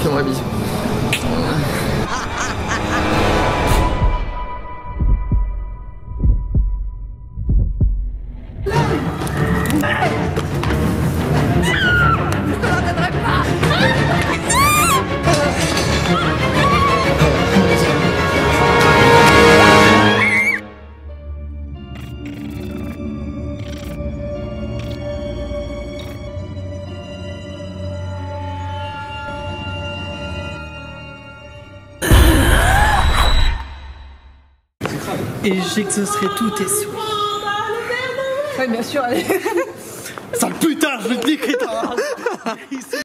Fais-moi un bisou. Et j'exaucerai tous tes souhaits. Ouais, bien sûr, allez. Sale putain, je vais te niquer, toi.